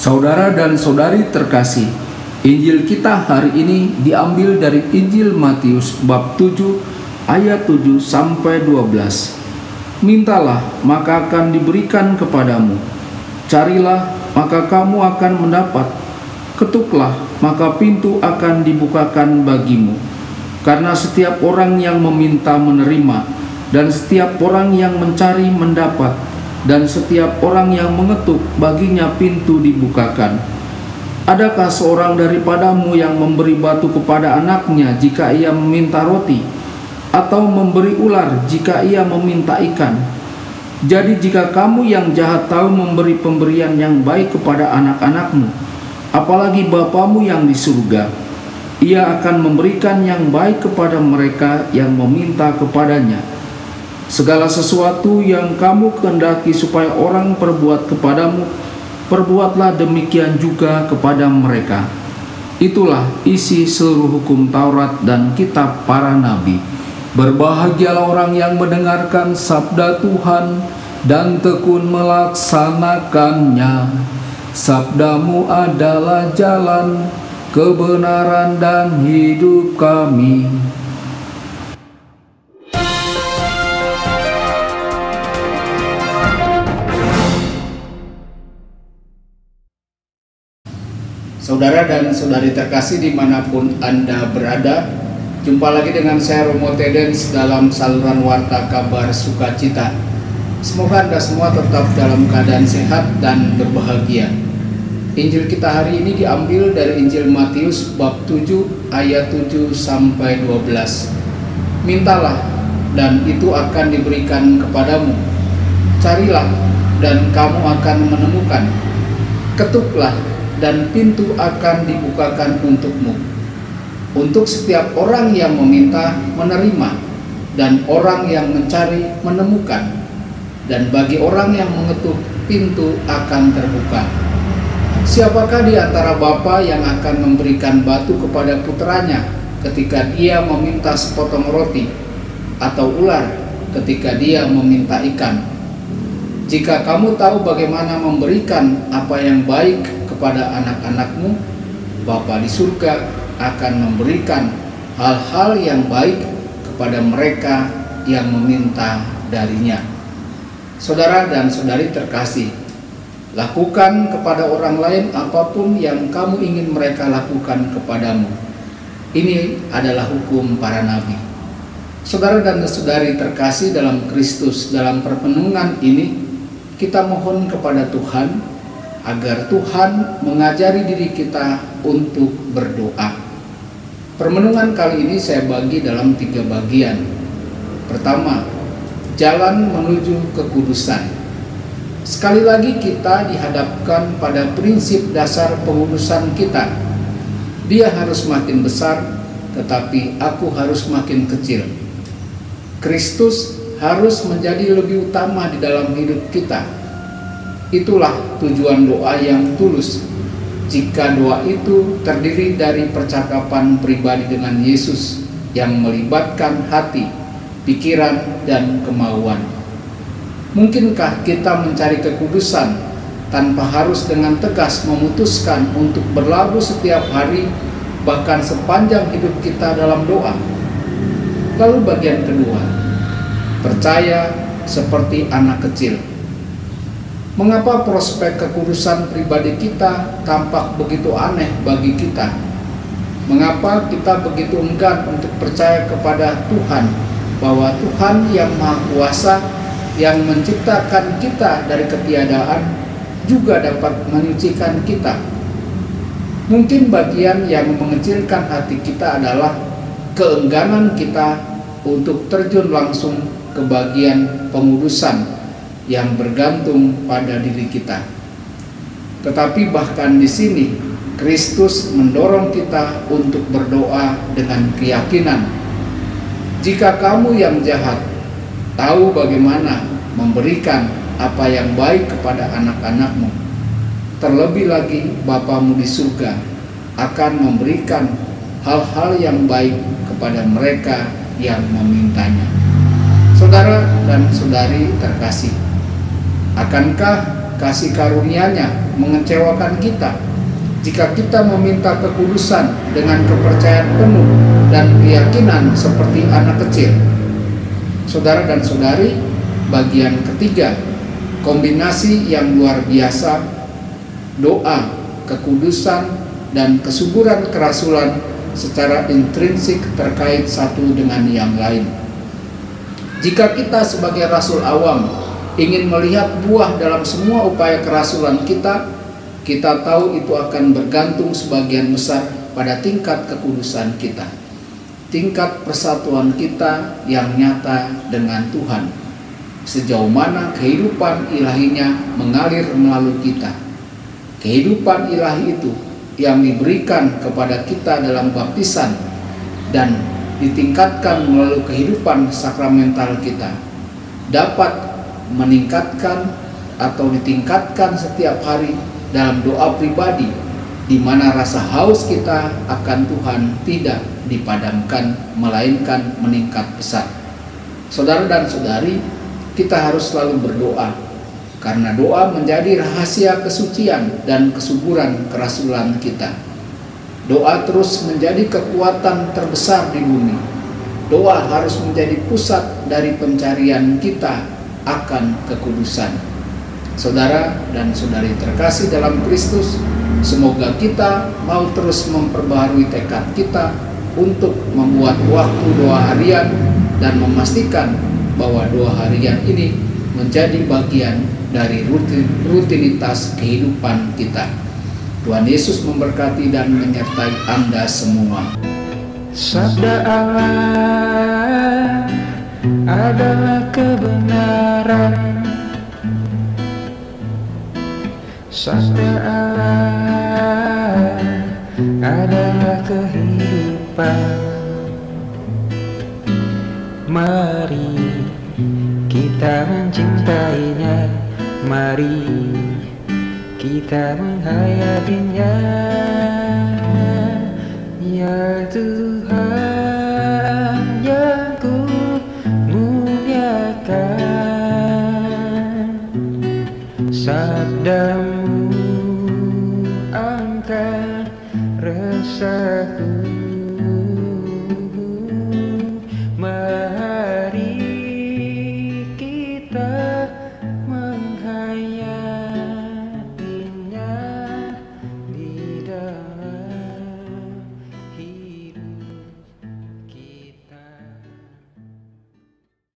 Saudara dan saudari terkasih, Injil kita hari ini diambil dari Injil Matius bab 7 ayat 7 sampai 12. Mintalah, maka akan diberikan kepadamu. Carilah, maka kamu akan mendapat. Ketuklah, maka pintu akan dibukakan bagimu. Karena setiap orang yang meminta menerima, dan setiap orang yang mencari mendapat, dan setiap orang yang mengetuk baginya pintu dibukakan. Adakah seorang daripadamu yang memberi batu kepada anaknya jika ia meminta roti, atau memberi ular jika ia meminta ikan? Jadi jika kamu yang jahat tahu memberi pemberian yang baik kepada anak-anakmu, apalagi Bapamu yang di surga, ia akan memberikan yang baik kepada mereka yang meminta kepadanya. Segala sesuatu yang kamu kehendaki supaya orang perbuat kepadamu, perbuatlah demikian juga kepada mereka. Itulah isi seluruh hukum Taurat dan kitab para nabi. Berbahagialah orang yang mendengarkan sabda Tuhan dan tekun melaksanakannya. Sabdamu adalah jalan, kebenaran dan hidup kami. Saudara dan saudari terkasih dimanapun Anda berada, jumpa lagi dengan saya Romo Tedens dalam saluran Warta Kabar Sukacita. Semoga Anda semua tetap dalam keadaan sehat dan berbahagia. Injil kita hari ini diambil dari Injil Matius bab 7 ayat 7 sampai 12. Mintalah dan itu akan diberikan kepadamu. Carilah dan kamu akan menemukan. Ketuklah dan pintu akan dibukakan untukmu. Untuk setiap orang yang meminta menerima, dan orang yang mencari menemukan, dan bagi orang yang mengetuk pintu akan terbuka. Siapakah di antara bapa yang akan memberikan batu kepada putranya ketika dia meminta sepotong roti, atau ular ketika dia meminta ikan? Jika kamu tahu bagaimana memberikan apa yang baik kepada anak-anakmu, Bapa di surga akan memberikan hal-hal yang baik kepada mereka yang meminta darinya. Saudara dan saudari terkasih, lakukan kepada orang lain apapun yang kamu ingin mereka lakukan kepadamu. Ini adalah hukum para nabi. Saudara dan saudari terkasih dalam Kristus, dalam permenungan ini kita mohon kepada Tuhan agar Tuhan mengajari diri kita untuk berdoa. Permenungan kali ini saya bagi dalam 3 bagian. Pertama, jalan menuju kekudusan. Sekali lagi kita dihadapkan pada prinsip dasar pengudusan kita. Dia harus makin besar, tetapi aku harus makin kecil. Kristus harus menjadi lebih utama di dalam hidup kita. Itulah tujuan doa yang tulus. Jika doa itu terdiri dari percakapan pribadi dengan Yesus yang melibatkan hati, pikiran, dan kemauan. Mungkinkah kita mencari kekudusan tanpa harus dengan tegas memutuskan untuk berlabuh setiap hari, bahkan sepanjang hidup kita dalam doa? Lalu bagian kedua, percaya seperti anak kecil. Mengapa prospek kekudusan pribadi kita tampak begitu aneh bagi kita? Mengapa kita begitu enggan untuk percaya kepada Tuhan, bahwa Tuhan yang Maha Kuasa, yang menciptakan kita dari ketiadaan, juga dapat menyucikan kita? Mungkin bagian yang mengecilkan hati kita adalah keengganan kita untuk terjun langsung ke bagian pengudusan yang bergantung pada diri kita. Tetapi bahkan di sini Kristus mendorong kita untuk berdoa dengan keyakinan. Jika kamu yang jahat tahu bagaimana memberikan apa yang baik kepada anak-anakmu, terlebih lagi Bapamu di surga akan memberikan hal-hal yang baik kepada mereka yang memintanya. Saudara dan saudari terkasih, akankah kasih karunia-Nya mengecewakan kita jika kita meminta kekudusan dengan kepercayaan penuh dan keyakinan seperti anak kecil. Saudara dan saudari, bagian ketiga, kombinasi yang luar biasa, doa, kekudusan, dan kesuburan kerasulan secara intrinsik terkait satu dengan yang lain. Jika kita sebagai rasul awam ingin melihat buah dalam semua upaya kerasulan kita, kita tahu itu akan bergantung sebagian besar pada tingkat kekudusan kita, tingkat persatuan kita yang nyata dengan Tuhan, sejauh mana kehidupan ilahinya mengalir melalui kita. Kehidupan ilahi itu yang diberikan kepada kita dalam baptisan dan ditingkatkan melalui kehidupan sakramental kita dapat meningkatkan atau ditingkatkan setiap hari dalam doa pribadi, di mana rasa haus kita akan Tuhan tidak dipadamkan melainkan meningkat pesat. Saudara dan saudari, kita harus selalu berdoa, karena doa menjadi rahasia kesucian dan kesuburan kerasulan kita. Doa terus menjadi kekuatan terbesar di bumi. Doa harus menjadi pusat dari pencarian kita akan kekudusan. Saudara dan saudari terkasih dalam Kristus, semoga kita mau terus memperbaharui tekad kita untuk membuat waktu doa harian dan memastikan bahwa doa harian ini menjadi bagian dari rutinitas kehidupan kita. Tuhan Yesus memberkati dan menyertai Anda semua. Sabda Allah adalah kebenaran. Sabda Allah adalah kehidupan. Mari kita mencintainya, mari kita menghayatinya, ya Tuhan.